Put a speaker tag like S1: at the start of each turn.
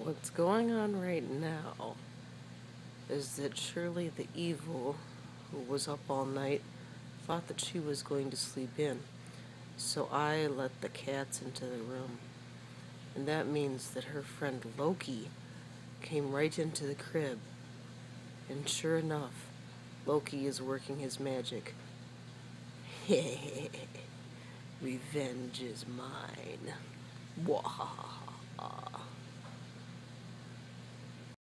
S1: What's going on right now is that Shirley the Evil, who was up all night, thought that she was going to sleep in. So I let the cats into the room. And that means that her friend Loki came right into the crib. And sure enough, Loki is working his magic. Revenge is mine. Wahahaha.